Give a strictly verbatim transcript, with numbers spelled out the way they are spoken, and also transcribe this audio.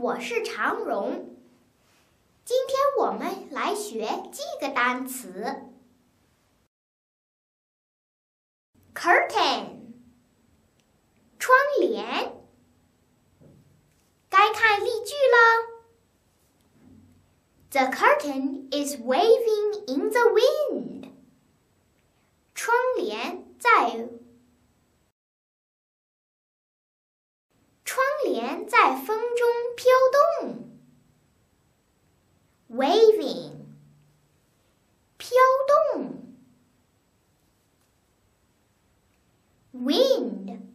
我是常荣。今天我们来学这个单词 curtain， 窗帘。该看例句了。The curtain is waving in the wind. 窗帘在窗帘在风中飘动。Waving， 飘动。Wind，